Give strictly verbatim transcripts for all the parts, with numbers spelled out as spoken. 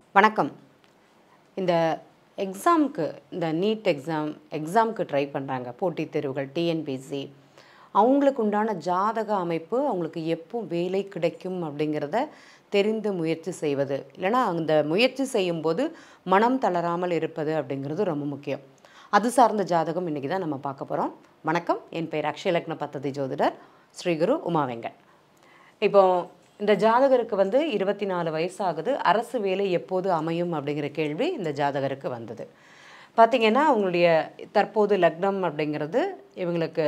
வணக்கம். இந்த எக்ஸாம்க்கு இந்த நீட் எக்ஸாம் எக்ஸாம்க்கு ட்ரை பண்ணுறாங்க, போட்டித் தேர்வுகள், டிஎன்பிஎஸ்சி. அவங்களுக்கு உண்டான ஜாதக அமைப்பு அவங்களுக்கு எப்போ வேலை கிடைக்கும் அப்படிங்கிறத தெரிந்து முயற்சி செய்வது, இல்லைனா அந்த முயற்சி செய்யும்போது மனம் தளராமல் இருப்பது அப்படிங்கிறது ரொம்ப முக்கியம். அது சார்ந்த ஜாதகம் இன்றைக்கி தான் நம்ம பார்க்க போகிறோம். வணக்கம், என் பெயர் அக்ஷயலக்ன பத்ததி ஜோதிடர் ஸ்ரீகுரு உமாவெங்கட். இப்போ இந்த ஜாதகருக்கு வந்து இருபத்தி நாலு வயசாகுது. அரசு வேலை எப்போது அமையும் அப்படிங்கிற கேள்வி இந்த ஜாதகருக்கு வந்தது. பார்த்திங்கன்னா அவங்களுடைய தற்போது லக்னம் அப்படிங்கிறது இவங்களுக்கு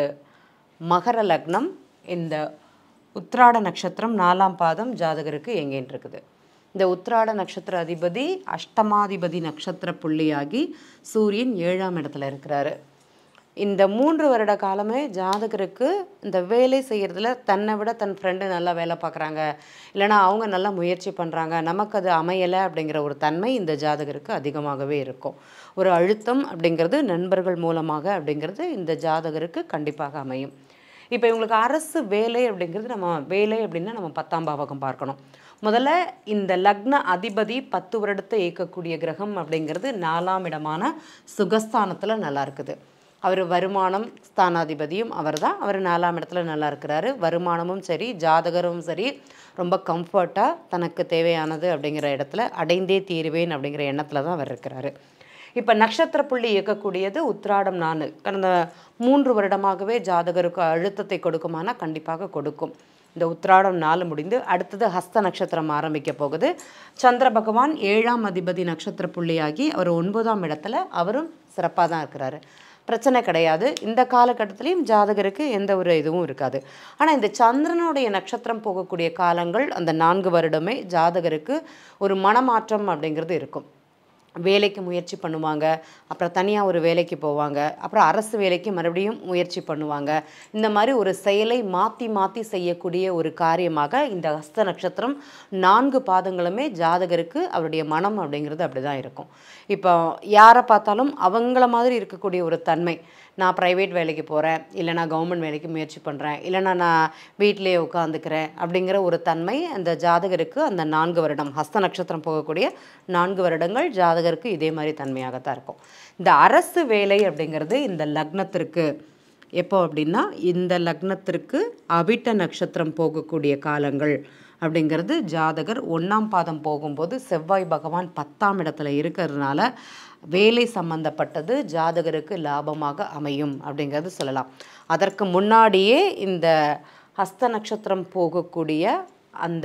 மகர லக்னம். இந்த உத்திராட நட்சத்திரம் நாலாம் பாதம் ஜாதகருக்கு எங்கேன்னு இருக்குது. இந்த உத்திராட நட்சத்திர அதிபதி அஷ்டமாதிபதி நட்சத்திர புள்ளியாகி சூரியன் ஏழாம் இடத்துல இருக்கிறாரு. இந்த மூன்று வருட காலமே ஜாதகருக்கு இந்த வேலை செய்கிறதுல தன்னை விட தன் ஃப்ரெண்டு நல்லா வேலை பார்க்குறாங்க, இல்லைனா அவங்க நல்லா முயற்சி பண்ணுறாங்க, நமக்கு அது அமையலை அப்படிங்கிற ஒரு தன்மை இந்த ஜாதகருக்கு அதிகமாகவே இருக்கும். ஒரு அழுத்தம் அப்படிங்கிறது நண்பர்கள் மூலமாக அப்படிங்கிறது இந்த ஜாதகருக்கு கண்டிப்பாக அமையும். இப்போ இவங்களுக்கு அரசு வேலை அப்படிங்கிறது, நம்ம வேலை அப்படின்னா நம்ம பத்தாம் பாவகம் பார்க்கணும். முதல்ல இந்த லக்ன அதிபதி பத்து வருடத்தை இயக்கக்கூடிய கிரகம் அப்படிங்கிறது நாலாம் இடமான சுகஸ்தானத்தில் நல்லா இருக்குது. அவர் வருமானம் ஸ்தானாதிபதியும் அவர் தான். அவர் நாலாம் இடத்துல நல்லா இருக்கிறாரு. வருமானமும் சரி, ஜாதகரும் சரி, ரொம்ப கம்ஃபர்ட்டாக தனக்கு தேவையானது அப்படிங்கிற இடத்துல அடைந்தே தீருவேன் அப்படிங்கிற எண்ணத்தில் தான் அவர் இருக்கிறாரு. இப்போ நட்சத்திர புள்ளி இயக்கக்கூடியது உத்திராடம் நாலு. கடந்த மூன்று வருடமாகவே ஜாதகருக்கு அழுத்தத்தை கொடுக்குமானா கண்டிப்பாக கொடுக்கும். இந்த உத்திராடம் நாலு முடிந்து அடுத்தது ஹஸ்த நட்சத்திரம் ஆரம்பிக்க போகுது. சந்திர பகவான் ஏழாம் அதிபதி நட்சத்திர புள்ளியாகி அவர் ஒன்பதாம் இடத்துல அவரும் சிறப்பாக தான் இருக்கிறாரு. பிரச்சனை கிடையாது. இந்த காலகட்டத்திலையும் ஜாதகருக்கு எந்த ஒரு இதுவும் இருக்காது. ஆனால் இந்த சந்திரனுடைய நட்சத்திரம் போகக்கூடிய காலங்கள் அந்த நான்கு வருடமே ஜாதகருக்கு ஒரு மனமாற்றம் அப்படிங்கிறது இருக்கும். வேலைக்கு முயற்சி பண்ணுவாங்க, அப்புறம் தனியாக ஒரு வேலைக்கு போவாங்க, அப்புறம் அரசு வேலைக்கு மறுபடியும் முயற்சி பண்ணுவாங்க. இந்த மாதிரி ஒரு செயலை மாற்றி மாற்றி செய்யக்கூடிய ஒரு காரியமாக இந்த ஹஸ்த நட்சத்திரம் நான்கு பாதங்களுமே ஜாதகருக்கு அவருடைய மனம் அப்படிங்கிறது அப்படி தான் இருக்கும். இப்போ யாரை பார்த்தாலும் அவங்கள மாதிரி இருக்கக்கூடிய ஒரு தன்மை, நான் ப்ரைவேட் வேலைக்கு போகிறேன், இல்லை நான் கவர்மெண்ட் வேலைக்கு முயற்சி பண்ணுறேன், இல்லைனா நான் வீட்டிலே உட்காந்துக்கிறேன் அப்படிங்கிற ஒரு தன்மை அந்த ஜாதகருக்கு அந்த நான்கு வருடம் ஹஸ்த நட்சத்திரம் போகக்கூடிய நான்கு வருடங்கள் ஜாதகருக்கு இதே மாதிரி தன்மையாகத்தான் இருக்கும். இந்த அரசு வேலை அப்படிங்கிறது இந்த லக்னத்திற்கு எப்போ அப்படின்னா, இந்த லக்னத்திற்கு அவிட்ட நட்சத்திரம் போகக்கூடிய காலங்கள் அப்படிங்கிறது ஜாதகர் ஒன்றாம் பாதம் போகும்போது செவ்வாய் பகவான் பத்தாம் இடத்துல இருக்கிறதுனால வேலை சம்பந்தப்பட்டது ஜாதகருக்கு லாபமாக அமையும் அப்படிங்கிறது சொல்லலாம். அதற்கு முன்னாடியே இந்த ஹஸ்த நட்சத்திரம் போகக்கூடிய அந்த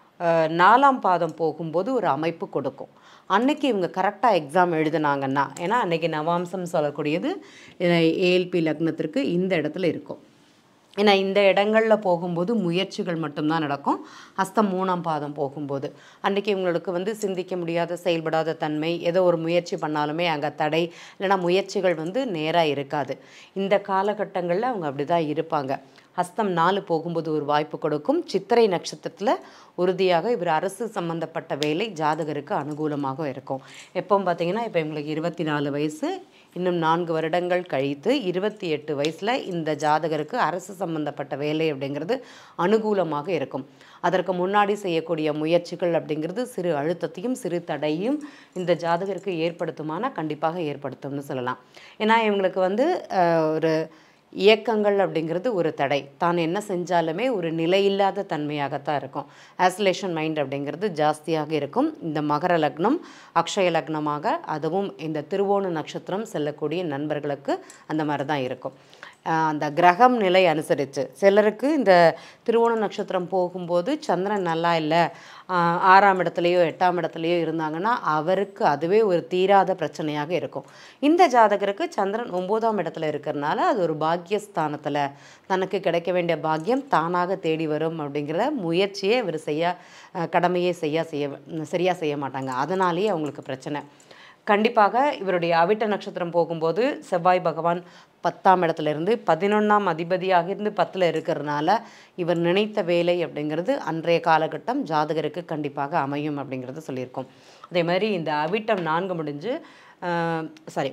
நாலாம் பாதம் போகும்போது ஒரு அமைப்பு கொடுக்கும். அன்னைக்கு இவங்க கரெக்டாக எக்ஸாம் எழுதுனாங்கன்னா, ஏன்னா அன்றைக்கி நவாம்சம் சொல்லக்கூடியது ஏஎல்பி லக்னத்திற்கு இந்த இடத்துல இருக்கும். ஏன்னா இந்த இடங்களில் போகும்போது முயற்சிகள் மட்டும்தான் நடக்கும். ஹஸ்தம் மூணாம் பாதம் போகும்போது அன்றைக்கி இவங்களுக்கு வந்து சிந்திக்க முடியாத, செயல்படாத தன்மை, ஏதோ ஒரு முயற்சி பண்ணாலுமே அங்கே தடை, இல்லைனா முயற்சிகள் வந்து நேராக இருக்காது. இந்த காலகட்டங்களில் அவங்க அப்படி தான் இருப்பாங்க. ஹஸ்தம் நாலு போகும்போது ஒரு வாய்ப்பு கொடுக்கும். சித்திரை நட்சத்திரத்தில் உறுதியாக இவர் அரசு சம்பந்தப்பட்ட வேலை ஜாதகருக்கு அனுகூலமாக இருக்கும். எப்போ பார்த்திங்கன்னா, இப்போ இவங்களுக்கு இருபத்தி நாலு வயசு, இன்னும் நான்கு வருடங்கள் கழித்து இருபத்தி எட்டு வயசில் இந்த ஜாதகருக்கு அரசு சம்பந்தப்பட்ட வேலை அப்படிங்கிறது அனுகூலமாக இருக்கும். அதற்கு முன்னாடி செய்யக்கூடிய முயற்சிகள் அப்படிங்கிறது சிறு அழுத்தத்தையும் சிறு தடையும் இந்த ஜாதகருக்கு ஏற்படுத்துமானா கண்டிப்பாக ஏற்படுத்தும்னு சொல்லலாம். ஏன்னா இவங்களுக்கு வந்து ஒரு இயக்கங்கள் அப்படிங்கிறது ஒரு தடை, தான் என்ன செஞ்சாலுமே ஒரு நிலையில்லாத தன்மையாகத்தான் இருக்கும். ஆசிலேஷன் மைண்ட் அப்படிங்கிறது ஜாஸ்தியாக இருக்கும். இந்த மகர லக்னம் அக்ஷய லக்னமாக, அதுவும் இந்த திருவோண நட்சத்திரம் செல்லக்கூடிய நண்பர்களுக்கு அந்த மாதிரி தான் இருக்கும். அந்த கிரகம் நிலை அனுசரித்து சிலருக்கு இந்த திருவோண நட்சத்திரம் போகும்போது சந்திரன் நல்லா இல்லை, ஆறாம் இடத்துலையோ எட்டாம் இடத்துலையோ இருந்தாங்கன்னா அவருக்கு அதுவே ஒரு தீராத பிரச்சனையாக இருக்கும். இந்த ஜாதகருக்கு சந்திரன் ஒம்போதாம் இடத்துல இருக்கிறதுனால அது ஒரு பாக்கியஸ்தானத்தில் தனக்கு கிடைக்க வேண்டிய பாக்கியம் தானாக தேடி வரும் அப்படிங்கிற முயற்சியை இவர் செய்ய கடமையே செய்ய செய்ய சரியாக செய்ய மாட்டாங்க. அதனாலேயே அவங்களுக்கு பிரச்சனை. கண்டிப்பாக இவருடைய அவிட்ட நட்சத்திரம் போகும்போது செவ்வாய் பகவான் பத்தாம் இடத்துலேருந்து பதினொன்றாம் அதிபதியாக இருந்து பத்தில் இருக்கிறதுனால இவர் நினைத்த வேலை அப்படிங்கிறது அன்றைய காலகட்டம் ஜாதகருக்கு கண்டிப்பாக அமையும் அப்படிங்கிறது சொல்லியிருக்கோம். அதே மாதிரி இந்த அவிட்டம் நான்கு முடிஞ்சு சாரி உத்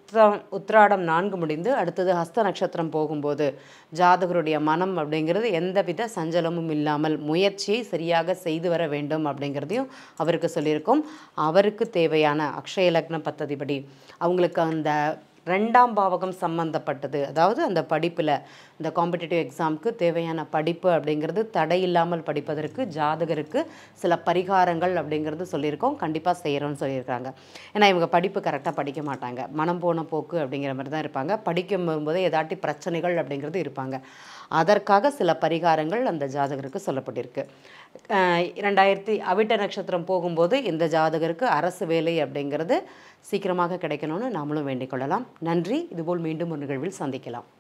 உத்தம் உத்திராடம் நான்கு முடிந்து அடுத்தது ஹஸ்த நட்சத்திரம் போகும்போது ஜாதகருடைய மனம் அப்படிங்கிறது எந்தவித சஞ்சலமும் இல்லாமல் முயற்சியை சரியாக செய்து வர வேண்டும் அப்படிங்கிறதையும் அவருக்கு சொல்லியிருக்கோம். அவருக்கு தேவையான அக்ஷய லக்ன பத்ததிப்படி அவங்களுக்கு அந்த ரெண்டாம் பாவகம் சம்மந்தப்பட்டது, அதாவது அந்த படிப்பில் இந்த காம்படிட்டிவ் எக்ஸாமுக்கு தேவையான படிப்பு அப்படிங்கிறது தடையில்லாமல் படிப்பதற்கு ஜாதகருக்கு சில பரிகாரங்கள் அப்படிங்கிறது சொல்லியிருக்கோம். கண்டிப்பாக செய்கிறோன்னு சொல்லியிருக்காங்க. ஏன்னா இவங்க படிப்பு கரெக்டாக படிக்க மாட்டாங்க, மனம் போன போக்கு அப்படிங்கிற மாதிரி தான் இருப்பாங்க. படிக்கும் போதே ஏதாட்டி பிரச்சனைகள் அப்படிங்கிறது இருப்பாங்க. அதற்காக சில பரிகாரங்கள் அந்த ஜாதகருக்கு சொல்லப்பட்டிருக்கு. ரெண்டாயிரத்தி அவிட்ட நட்சத்திரம் போகும்போது இந்த ஜாதகருக்கு அரசு வேலை அப்படிங்கிறது சீக்கிரமாக கிடைக்கணும்னு நாமளும் வேண்டிக் கொள்ளலாம். நன்றி. இதுபோல் மீண்டும் ஒரு நிகழ்வில் சந்திக்கலாம்.